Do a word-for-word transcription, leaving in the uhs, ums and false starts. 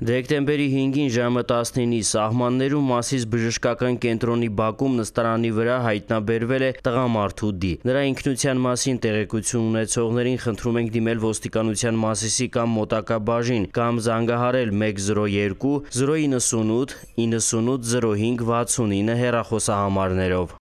Դեկտեմբերի հինգին ժամը տասնինի սահմաններում Մասիս բժշկական կենտրոնի բակում նստարանի վրա հայտնաբերվել է տղամարդու դի։ Նրա ինքնության մասին տեղեկություն ունեցողներին խնդրում ենք դիմել ոստիկանության Մասիսի կամ մոտակա բաժին կամ զանգահարել մեկ զրո երկու զրո իննսունութ իննսունութ զրո հինգ վաթսունինը հեռախոսահամարներով։